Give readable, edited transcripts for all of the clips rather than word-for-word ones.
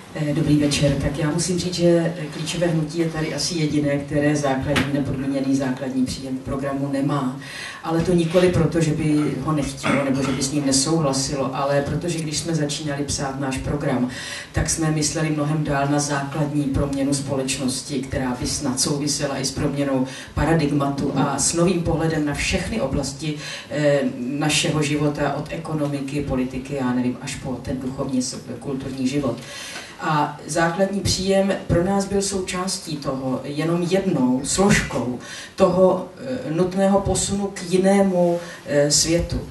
Dobrý večer. Tak já musím říct, že klíčové hnutí je tady asi jediné, které základní nepodmíněný základní příjem programu nemá. Ale to nikoli proto, že by ho nechtělo nebo že by s ním nesouhlasilo, ale protože když jsme začínali psát náš program, tak jsme mysleli mnohem dál na základní proměnu společnosti, která by snad souvisela i s proměnou paradigmatu a s novým pohledem na všechny oblasti našeho života, od ekonomiky, politiky, já nevím, až po ten duchovní, kulturní život. A základní příjem pro nás byl součástí toho, jenom jednou složkou toho nutného posunu k jinému světu.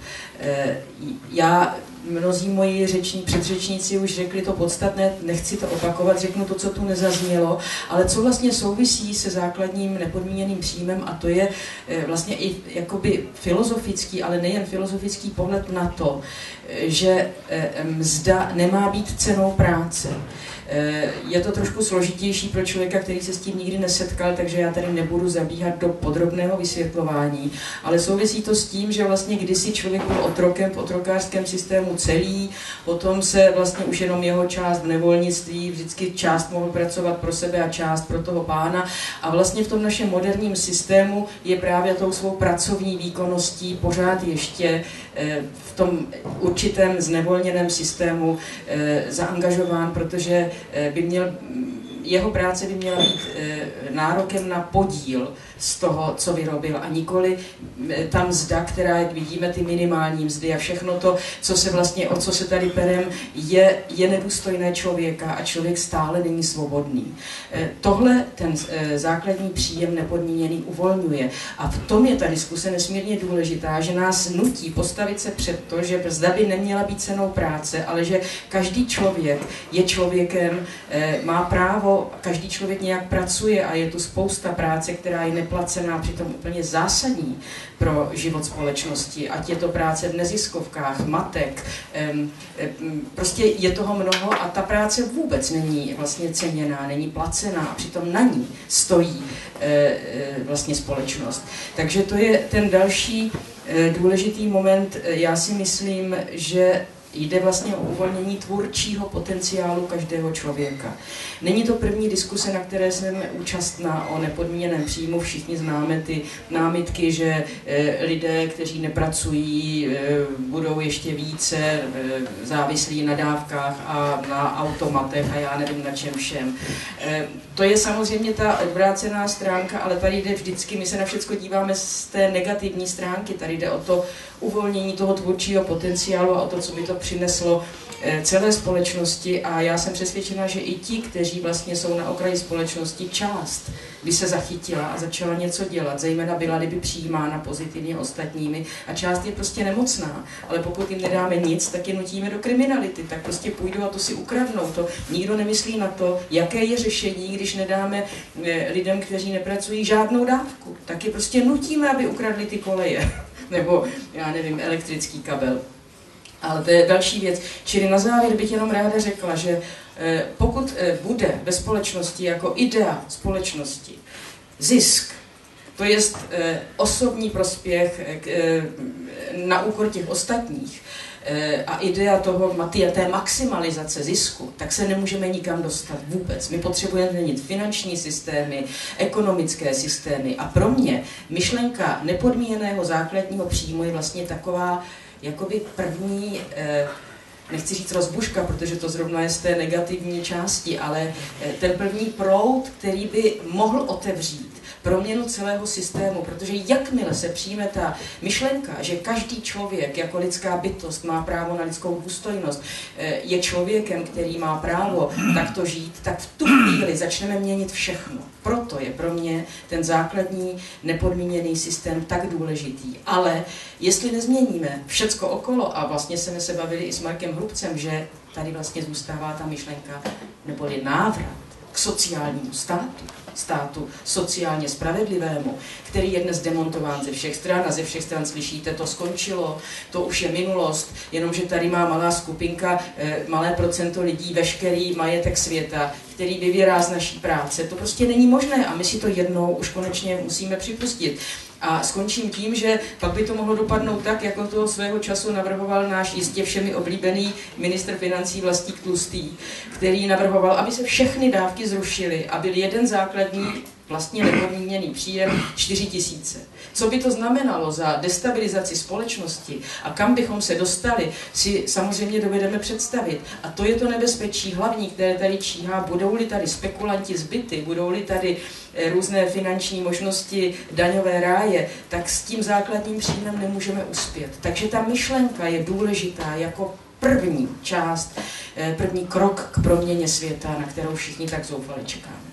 Mnozí moji předřečníci už řekli to podstatné, nechci to opakovat, řeknu to, co tu nezaznělo, ale co vlastně souvisí se základním nepodmíněným příjmem, a to je vlastně i jakoby filozofický, ale nejen filozofický pohled na to, že mzda nemá být cenou práce. Je to trošku složitější pro člověka, který se s tím nikdy nesetkal, takže já tady nebudu zabíhat do podrobného vysvětlování, ale souvisí to s tím, že vlastně kdysi člověk byl otrokem v otrokářském systému celý, potom se vlastně už jenom jeho část v nevolnictví, vždycky část mohl pracovat pro sebe a část pro toho pána, a vlastně v tom našem moderním systému je právě tou svou pracovní výkonností pořád ještě v tom určitém znevolněném systému zaangažován, protože jeho práce by měla být nárokem na podíl z toho, co vyrobil, a nikoli ta mzda, která, jak vidíme, ty minimální mzdy a všechno to, co se vlastně, o co se tady perem, je nedůstojné člověka a člověk stále není svobodný. Tohle ten základní příjem nepodmíněný uvolňuje, a v tom je ta diskuse nesmírně důležitá, že nás nutí postavit se před to, že mzda by neměla být cenou práce, ale že každý člověk je člověkem, má právo, každý člověk nějak pracuje a je tu spousta práce, která je neplacená, přitom úplně zásadní pro život společnosti, ať je to práce v neziskovkách, matek, prostě je toho mnoho a ta práce vůbec není vlastně ceněná, není placená, a přitom na ní stojí vlastně společnost. Takže to je ten další důležitý moment. Já si myslím, že jde vlastně o uvolnění tvůrčího potenciálu každého člověka. Není to první diskuse, na které jsem účastná o nepodmíněném příjmu. Všichni známe ty námitky, že lidé, kteří nepracují, budou ještě více závislí na dávkách a na automatech a já nevím na čem všem. To je samozřejmě ta odvrácená stránka, ale tady jde vždycky, my se na všechno díváme z té negativní stránky, tady jde o to uvolnění toho tvůrčího potenciálu a o to, co by to přineslo celé společnosti, a já jsem přesvědčena, že i ti, kteří vlastně jsou na okraji společnosti, část by se zachytila a začala něco dělat, zejména byla-li by přijímána pozitivně ostatními, a část je prostě nemocná, ale pokud jim nedáme nic, tak je nutíme do kriminality, tak prostě půjdou a to si ukradnou. To nikdo nemyslí na to, jaké je řešení, když nedáme lidem, kteří nepracují, žádnou dávku, tak je prostě nutíme, aby ukradli ty koleje nebo, já nevím, elektrický kabel. Ale to je další věc. Čili na závěr bych jenom ráda řekla, že pokud bude ve společnosti jako idea společnosti zisk, to je osobní prospěch na úkor těch ostatních, a idea té maximalizace zisku, tak se nemůžeme nikam dostat vůbec. My potřebujeme změnit finanční systémy, ekonomické systémy, a pro mě myšlenka nepodmíněného základního příjmu je vlastně taková jakoby první, nechci říct rozbuška, protože to zrovna je z té negativní části, ale ten první proud, který by mohl otevřít proměnu celého systému, protože jakmile se přijme ta myšlenka, že každý člověk jako lidská bytost má právo na lidskou důstojnost, je člověkem, který má právo takto žít, tak v tu chvíli začneme měnit všechno. Proto je pro mě ten základní nepodmíněný systém tak důležitý. Ale jestli nezměníme všecko okolo, a vlastně jsme se bavili i s Markem Hrubcem, že tady vlastně zůstává ta myšlenka, neboli návrat k sociálnímu státu sociálně spravedlivému, který je dnes demontován ze všech stran, a ze všech stran slyšíte, to skončilo, to už je minulost, jenomže tady má malá skupinka, malé procento lidí veškerý majetek světa, který vyvěrá z naší práce. To prostě není možné a my si to jednou už konečně musíme připustit. A skončím tím, že pak by to mohlo dopadnout tak, jako toho svého času navrhoval náš jistě všemi oblíbený ministr financí Vlastík Tlustý, který navrhoval, aby se všechny dávky zrušily a byl jeden základní vlastně nepodmíněný příjem 4 000. Co by to znamenalo za destabilizaci společnosti a kam bychom se dostali, si samozřejmě dovedeme představit. A to je to nebezpečí hlavní, které tady číhá. Budou-li tady spekulanti z byty, budou-li tady různé finanční možnosti, daňové ráje, tak s tím základním příjmem nemůžeme uspět. Takže ta myšlenka je důležitá jako první část, první krok k proměně světa, na kterou všichni tak zoufale čekáme.